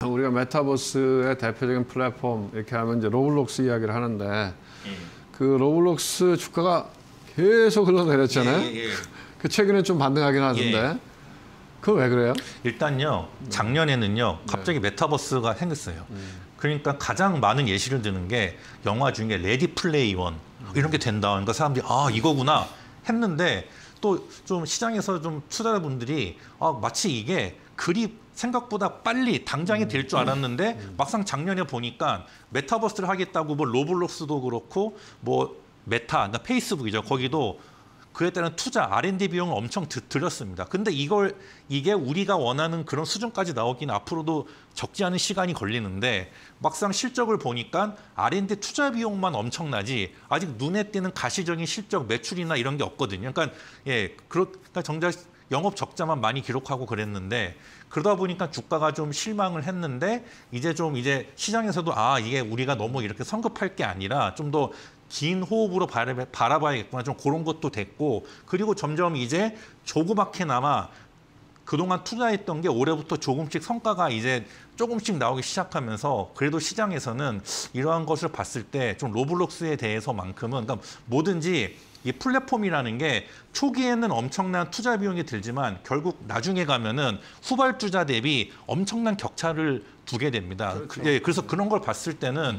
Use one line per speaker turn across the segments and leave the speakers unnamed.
우리가 메타버스의 대표적인 플랫폼 이렇게 하면 이제 로블록스 이야기를 하는데 그 로블록스 주가가 계속 흘러내렸잖아요. 그 최근에 좀 반등하긴 하던데. 그건 왜 그래요?
일단요, 작년에는요, 갑자기 메타버스가 생겼어요. 그러니까 가장 많은 예시를 드는 게 영화 중에 레디 플레이 원 이런 게 된다. 그러니까 사람들이 아 이거구나 했는데 또 좀 시장에서 좀 투자자분들이 마치 이게 그리 생각보다 빨리 당장이 될 줄 알았는데 막상 작년에 보니까 메타버스를 하겠다고 뭐 로블록스도 그렇고 뭐 메타, 그러니까 페이스북이죠. 거기도 그에 따른 투자, R&D 비용을 엄청 들였습니다. 근데 이게 우리가 원하는 그런 수준까지 나오기는 앞으로도 적지 않은 시간이 걸리는데 막상 실적을 보니까 R&D 투자 비용만 엄청나지 아직 눈에 띄는 가시적인 실적, 매출이나 이런 게 없거든요. 그러니까 그러니까 정작 영업 적자만 많이 기록하고 그랬는데 그러다 보니까 주가가 좀 실망을 했는데 이제 시장에서도 이게 우리가 너무 이렇게 성급할 게 아니라 좀 더 긴 호흡으로 바라봐야겠구나. 좀 그런 것도 됐고 그리고 점점 이제 조그맣게나마 그동안 투자했던 게 올해부터 조금씩 성과가 이제 조금씩 나오기 시작하면서 그래도 시장에서는 이러한 것을 봤을 때 좀 로블록스에 대해서만큼은 그러니까 뭐든지 이 플랫폼이라는 게 초기에는 엄청난 투자 비용이 들지만 결국 나중에 가면은 후발주자 대비 엄청난 격차를 두게 됩니다.
그렇죠.
그래서 그런 걸 봤을 때는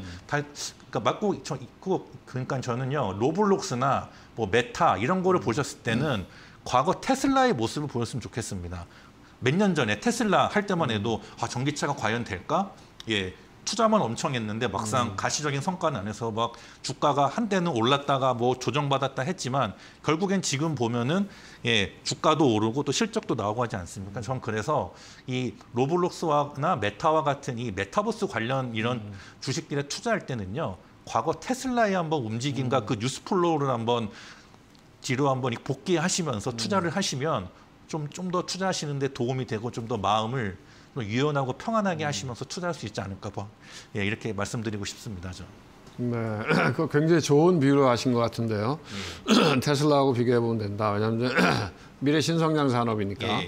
그러니까 저는요 로블록스나 뭐 메타 이런 거를 보셨을 때는 과거 테슬라의 모습을 보였으면 좋겠습니다. 몇 년 전에 테슬라 할 때만 해도 전기차가 과연 될까? 투자만 엄청 했는데 막상 가시적인 성과는 안 해서 막 주가가 한때는 올랐다가 뭐 조정받았다 했지만 결국엔 지금 보면은 주가도 오르고 또 실적도 나오고 하지 않습니까? 전 그래서 이 로블록스나 메타와 같은 이 메타버스 관련 이런 주식들에 투자할 때는요. 과거 테슬라의 한번 움직임과 그 뉴스플로우를 한번 뒤로 한번 복귀하시면서 투자를 하시면 좀 더 투자하시는데 도움이 되고 좀 더 마음을 유연하고 평안하게 하시면서 투자할 수 있지 않을까 봐 이렇게 말씀드리고 싶습니다.
네, 그 굉장히 좋은 비유를 하신 것 같은데요. 테슬라하고 비교해 보면 된다. 왜냐하면 미래 신성장 산업이니까.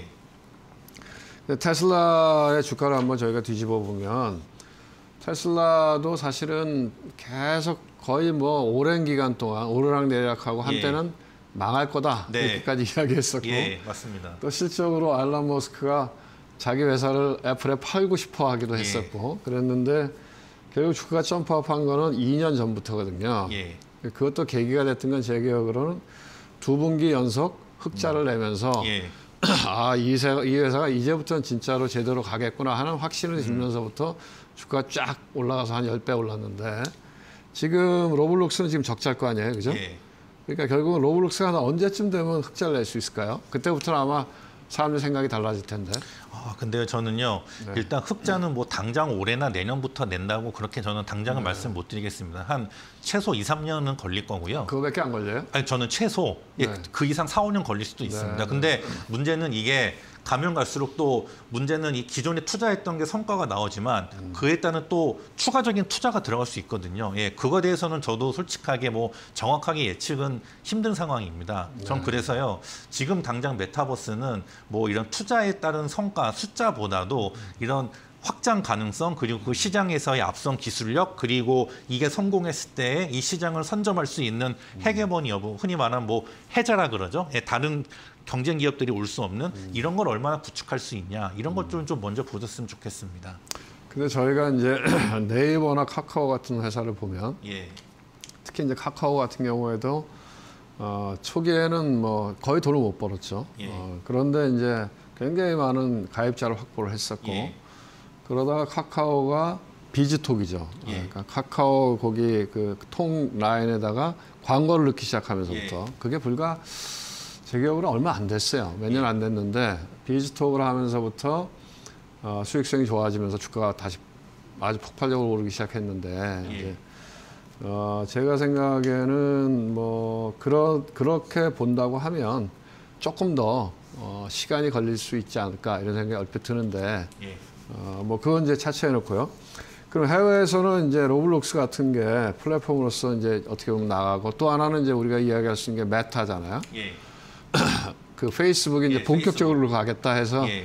테슬라의 주가를 한번 저희가 뒤집어 보면 테슬라도 사실은 계속 거의 뭐 오랜 기간 동안 오르락내리락하고 한때는 망할 거다 이렇게까지 이야기했었고,
맞습니다.
또 실적으로 알런 머스크가 자기 회사를 애플에 팔고 싶어 하기도 했었고 그랬는데 결국 주가가 점프업한 거는 2년 전부터거든요. 그것도 계기가 됐던 건 제 기억으로는 2분기 연속 흑자를 내면서 이 회사가 이제부터는 진짜로 제대로 가겠구나 하는 확신을 주면서부터 주가가 쫙 올라가서 한 10배 올랐는데 지금 로블록스는 지금 적자일 거 아니에요, 그죠? 그러니까 결국은 로블록스가 언제쯤 되면 흑자를 낼 수 있을까요? 그때부터는 아마 사람들 생각이 달라질 텐데.
근데요, 저는요, 일단 흑자는 뭐 당장 올해나 내년부터 낸다고 그렇게 저는 당장은 말씀 못 드리겠습니다. 한 최소 2, 3년은 걸릴 거고요.
그거밖에 안 걸려요?
아니, 저는 최소 그 이상 4, 5년 걸릴 수도 있습니다. 근데 문제는 이게 가면 갈수록 또 문제는 이 기존에 투자했던 게 성과가 나오지만 그에 따른 또 추가적인 투자가 들어갈 수 있거든요. 그거에 대해서는 저도 솔직하게 뭐 정확하게 예측은 힘든 상황입니다. 전 그래서요. 지금 당장 메타버스는 뭐 이런 투자에 따른 성과 숫자보다도 이런 확장 가능성 그리고 그 시장에서의 앞선 기술력 그리고 이게 성공했을 때 이 시장을 선점할 수 있는 헤게모니 여부 흔히 말하는 뭐 해자라 그러죠. 다른 경쟁 기업들이 올 수 없는 이런 걸 얼마나 구축할 수 있냐 이런 것 좀 먼저 보셨으면 좋겠습니다.
근데 저희가 이제 네이버나 카카오 같은 회사를 보면 특히 이제 카카오 같은 경우에도 초기에는 뭐 거의 돈을 못 벌었죠. 그런데 이제 굉장히 많은 가입자를 확보를 했었고 그러다가 카카오가 비즈톡이죠. 그러니까 카카오 거기 그 통 라인에다가 광고를 넣기 시작하면서부터 그게 불과 제 기억으로 얼마 안 됐어요. 몇 년 안 됐는데 비즈톡을 하면서부터 수익성이 좋아지면서 주가가 다시 아주 폭발적으로 오르기 시작했는데 이제 제가 생각에는 뭐 그렇게 본다고 하면 조금 더 시간이 걸릴 수 있지 않을까 이런 생각이 얼핏 드는데 뭐 그건 이제 차치해 놓고요. 그럼 해외에서는 이제 로블록스 같은 게 플랫폼으로서 이제 어떻게 보면 나가고 또 하나는 이제 우리가 이야기할 수 있는 게 메타잖아요. 그 페이스북이 이제 본격적으로 가겠다 해서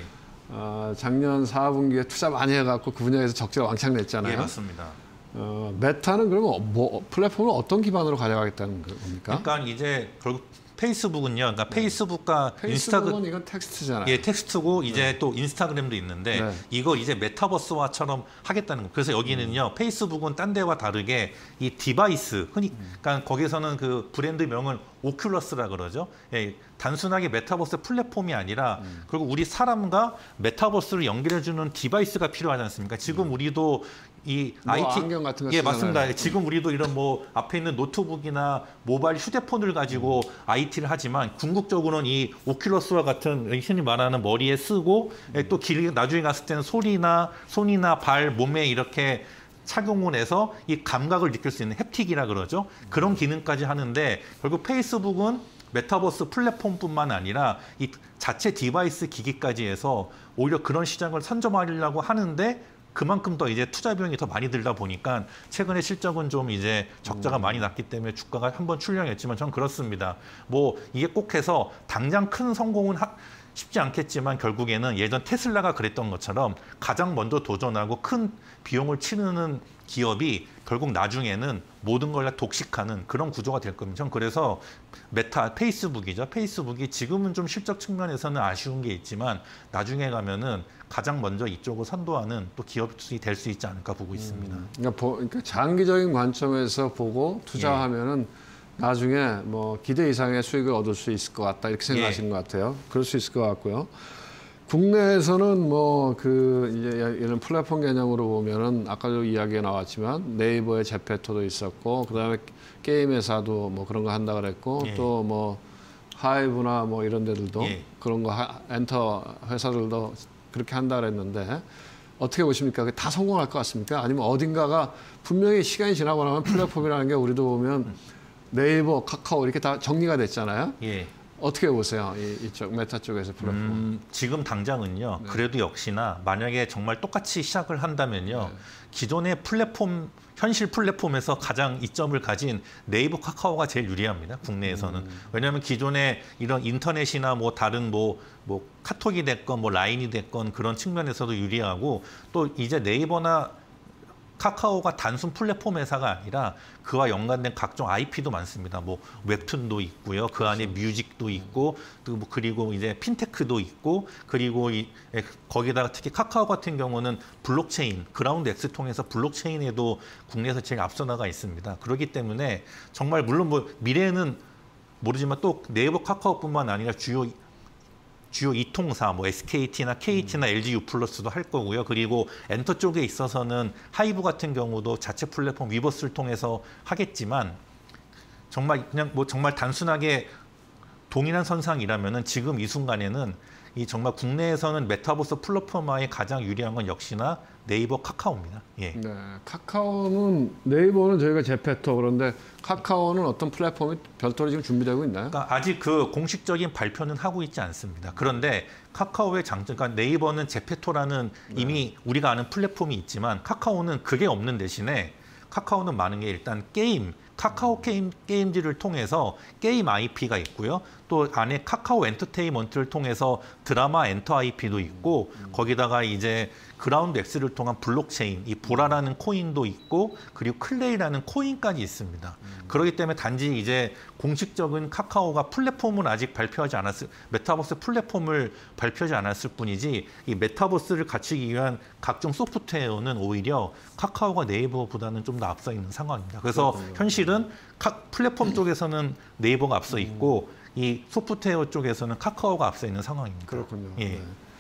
작년 4분기에 투자 많이 해갖고 그 분야에서 적자가 왕창 냈잖아요.
예, 맞습니다.
메타는 그러면 플랫폼을 어떤 기반으로 가져가겠다는 겁니까?
그러니까 이제 결국 페이스북은요. 그러니까 페이스북과
페이스북은 이건 텍스트잖아요.
예, 텍스트고 이제 또 인스타그램도 있는데 이거 이제 메타버스화처럼 하겠다는 거. 그래서 여기는요. 페이스북은 딴 데와 다르게 이 디바이스, 흔히 그러니까 거기서는 그 브랜드 명은 오큘러스라 그러죠. 예, 단순하게 메타버스 플랫폼이 아니라 그리고 우리 사람과 메타버스를 연결해주는 디바이스가 필요하지 않습니까? 지금 우리도 이 IT
안경 같은 거
예,
쓰잖아요.
맞습니다. 지금 우리도 이런 뭐 앞에 있는 노트북이나 모바일 휴대폰을 가지고 IT를 하지만 궁극적으로는 이 오큘러스와 같은 흔히 말하는 머리에 쓰고 또 길 나중에 갔을 때는 손이나 발, 몸에 이렇게 착용을 해서 이 감각을 느낄 수 있는 햅틱이라 그러죠. 그런 기능까지 하는데 결국 페이스북은 메타버스 플랫폼뿐만 아니라 이 자체 디바이스 기기까지 해서 오히려 그런 시장을 선점하려고 하는데 그만큼 더 이제 투자 비용이 더 많이 들다 보니까 최근에 실적은 좀 이제 적자가 많이 났기 때문에 주가가 한번 출렁했지만 전 그렇습니다. 뭐 이게 꼭 해서 당장 큰 성공은 쉽지 않겠지만 결국에는 예전 테슬라가 그랬던 것처럼 가장 먼저 도전하고 큰 비용을 치르는 기업이 결국 나중에는 모든 걸 다 독식하는 그런 구조가 될 겁니다. 전 그래서 페이스북이죠. 페이스북이 지금은 좀 실적 측면에서는 아쉬운 게 있지만 나중에 가면은 가장 먼저 이쪽을 선도하는 또 기업이 될 수 있지 않을까 보고 있습니다.
그러니까 장기적인 관점에서 보고 투자하면은 나중에 뭐 기대 이상의 수익을 얻을 수 있을 것 같다 이렇게 생각하시는 것 같아요. 그럴 수 있을 것 같고요. 국내에서는 뭐 이제 이런 플랫폼 개념으로 보면은 아까도 이야기가 나왔지만 네이버의 제페토도 있었고 그다음에 게임 회사도 뭐 그런 거 한다 그랬고 또 뭐 하이브나 뭐 이런 데들도 그런 거 엔터 회사들도 그렇게 한다 그랬는데 어떻게 보십니까? 다 성공할 것 같습니까? 아니면 어딘가가 분명히 시간이 지나고 나면 플랫폼이라는 게 우리도 보면 네이버, 카카오 이렇게 다 정리가 됐잖아요. 어떻게 보세요? 이쪽 메타 쪽에서 플랫폼.
지금 당장은요. 그래도 역시나 만약에 정말 똑같이 시작을 한다면요. 기존의 플랫폼, 현실 플랫폼에서 가장 이점을 가진 네이버, 카카오가 제일 유리합니다. 국내에서는. 왜냐하면 기존에 이런 인터넷이나 뭐 다른 뭐 카톡이 됐건 뭐 라인이 됐건 그런 측면에서도 유리하고 또 이제 네이버나 카카오가 단순 플랫폼 회사가 아니라 그와 연관된 각종 IP도 많습니다. 뭐 웹툰도 있고요. 그 안에 뮤직도 있고 또 뭐 그리고 이제 핀테크도 있고 그리고 거기다가 특히 카카오 같은 경우는 블록체인, 그라운드 X 통해서 블록체인에도 국내에서 제일 앞서 나가 있습니다. 그렇기 때문에 정말 물론 뭐 미래에는 모르지만 또 네이버 카카오뿐만 아니라 주요 이통사, 뭐 SKT나 KT나 LG U+도 할 거고요. 그리고 엔터 쪽에 있어서는 하이브 같은 경우도 자체 플랫폼 위버스를 통해서 하겠지만 정말 그냥 뭐 정말 단순하게 동일한 선상이라면은 지금 이 순간에는 이 정말 국내에서는 메타버스 플랫폼화에 가장 유리한 건 역시나 네이버, 카카오입니다. 네,
카카오는 네이버는 저희가 제페토 그런데 카카오는 어떤 플랫폼이 별도로 지금 준비되고 있나요?
그러니까 아직 그 공식적인 발표는 하고 있지 않습니다. 그런데 카카오의 장점, 그러니까 네이버는 제페토라는 이미 우리가 아는 플랫폼이 있지만 카카오는 그게 없는 대신에 카카오는 많은 게 일단 카카오 게임즈를 통해서 게임 IP가 있고요. 또 안에 카카오 엔터테인먼트를 통해서 드라마 엔터 IP도 있고 거기다가 이제 그라운드 X를 통한 블록체인, 이 보라라는 코인도 있고 그리고 클레이라는 코인까지 있습니다. 그렇기 때문에 단지 이제 공식적인 카카오가 플랫폼을 아직 메타버스 플랫폼을 발표하지 않았을 뿐이지 이 메타버스를 갖추기 위한 각종 소프트웨어는 오히려 카카오가 네이버보다는 좀 더 앞서 있는 상황입니다. 그래서 현실은 플랫폼 쪽에서는 네이버가 앞서 있고 이 소프트웨어 쪽에서는 카카오가 앞서 있는 상황입니다.
그렇군요.